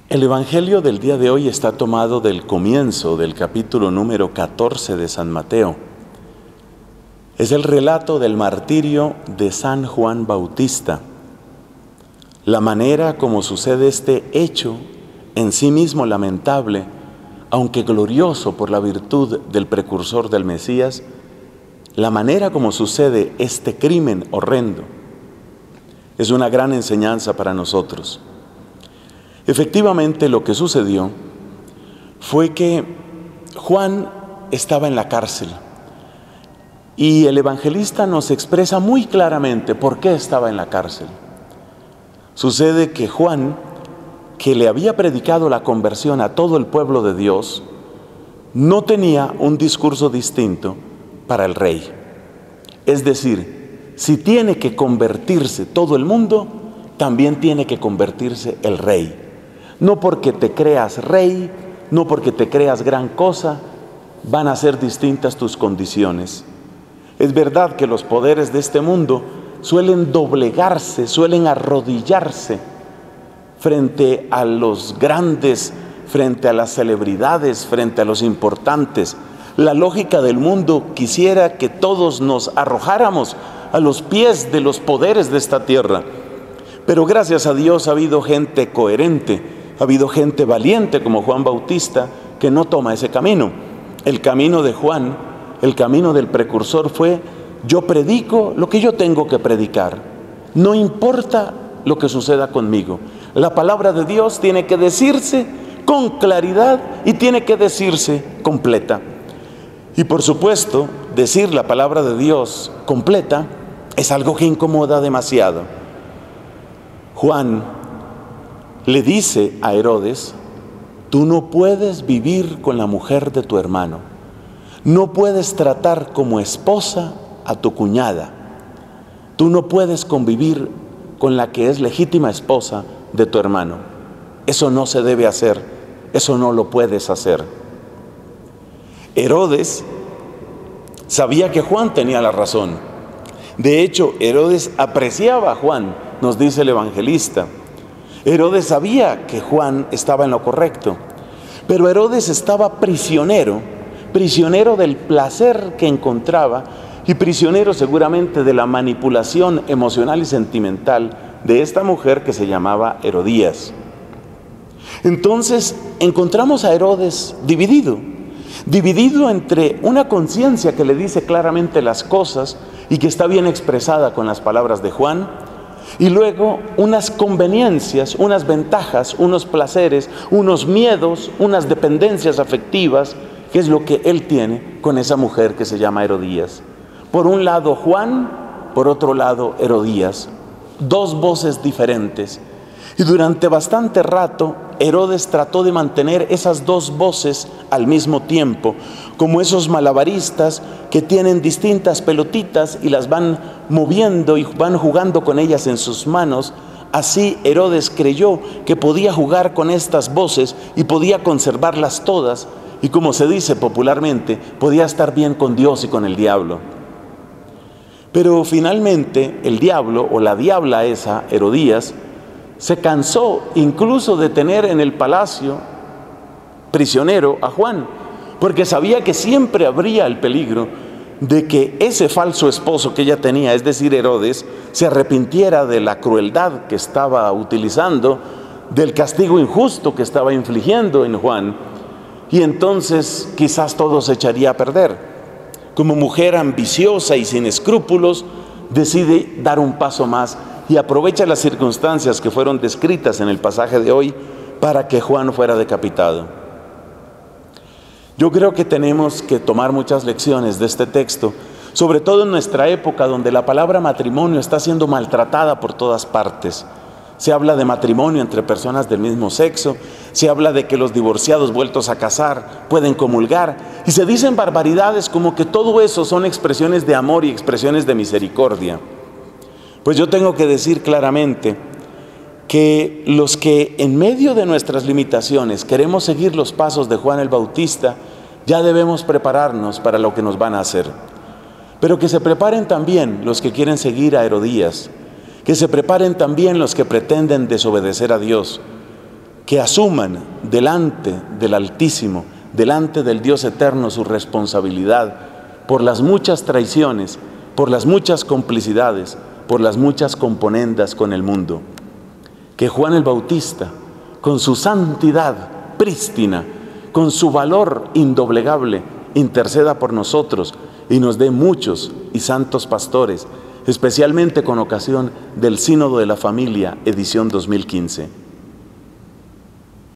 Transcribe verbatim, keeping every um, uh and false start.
El Evangelio del día de hoy está tomado del comienzo del capítulo número catorce de San Mateo. Es el relato del martirio de San Juan Bautista. La manera como sucede este hecho, en sí mismo lamentable, aunque glorioso por la virtud del precursor del Mesías, la manera como sucede este crimen horrendo, es una gran enseñanza para nosotros. Efectivamente, lo que sucedió fue que Juan estaba en la cárcel y el evangelista nos expresa muy claramente por qué estaba en la cárcel. Sucede que Juan, que le había predicado la conversión a todo el pueblo de Dios, no tenía un discurso distinto para el rey. Es decir, si tiene que convertirse todo el mundo, también tiene que convertirse el rey. No porque te creas rey, no porque te creas gran cosa, van a ser distintas tus condiciones. Es verdad que los poderes de este mundo suelen doblegarse, suelen arrodillarse frente a los grandes, frente a las celebridades, frente a los importantes. La lógica del mundo quisiera que todos nos arrojáramos a los pies de los poderes de esta tierra. Pero gracias a Dios ha habido gente coherente, ha habido gente valiente como Juan Bautista que no toma ese camino. El camino de Juan, el camino del precursor fue: yo predico lo que yo tengo que predicar. No importa lo que suceda conmigo. La palabra de Dios tiene que decirse con claridad y tiene que decirse completa. Y por supuesto, decir la palabra de Dios completa es algo que incomoda demasiado. Juan le dice a Herodes: tú no puedes vivir con la mujer de tu hermano, no puedes tratar como esposa a tu cuñada, tú no puedes convivir con la que es legítima esposa de tu hermano. Eso no se debe hacer, eso no lo puedes hacer. Herodes sabía que Juan tenía la razón. De hecho, Herodes apreciaba a Juan, nos dice el evangelista. Herodes sabía que Juan estaba en lo correcto, pero Herodes estaba prisionero, prisionero del placer que encontraba y prisionero seguramente de la manipulación emocional y sentimental de esta mujer que se llamaba Herodías. Entonces encontramos a Herodes dividido, dividido entre una conciencia que le dice claramente las cosas y que está bien expresada con las palabras de Juan, y luego unas conveniencias, unas ventajas, unos placeres, unos miedos, unas dependencias afectivas, que es lo que él tiene con esa mujer que se llama Herodías. Por un lado Juan, por otro lado Herodías, dos voces diferentes. Y durante bastante rato Herodes trató de mantener esas dos voces al mismo tiempo, como esos malabaristas que tienen distintas pelotitas y las van moviendo y van jugando con ellas en sus manos. Así Herodes creyó que podía jugar con estas voces y podía conservarlas todas, y como se dice popularmente, podía estar bien con Dios y con el diablo. Pero finalmente el diablo, o la diabla esa, Herodías, se cansó incluso de tener en el palacio prisionero a Juan, porque sabía que siempre habría el peligro de que ese falso esposo que ella tenía, es decir, Herodes, se arrepintiera de la crueldad que estaba utilizando, del castigo injusto que estaba infligiendo en Juan, y entonces quizás todo se echaría a perder. Como mujer ambiciosa y sin escrúpulos, decide dar un paso más y aprovecha las circunstancias que fueron descritas en el pasaje de hoy para que Juan fuera decapitado. Yo creo que tenemos que tomar muchas lecciones de este texto, sobre todo en nuestra época donde la palabra matrimonio está siendo maltratada por todas partes. Se habla de matrimonio entre personas del mismo sexo, se habla de que los divorciados vueltos a casar pueden comulgar, y se dicen barbaridades como que todo eso son expresiones de amor y expresiones de misericordia. Pues yo tengo que decir claramente que los que en medio de nuestras limitaciones queremos seguir los pasos de Juan el Bautista, ya debemos prepararnos para lo que nos van a hacer. Pero que se preparen también los que quieren seguir a Herodías, que se preparen también los que pretenden desobedecer a Dios, que asuman delante del Altísimo, delante del Dios eterno, su responsabilidad por las muchas traiciones, por las muchas complicidades, por las muchas componendas con el mundo. Que Juan el Bautista, con su santidad prístina, con su valor indoblegable, interceda por nosotros y nos dé muchos y santos pastores, especialmente con ocasión del Sínodo de la Familia, edición dos mil quince.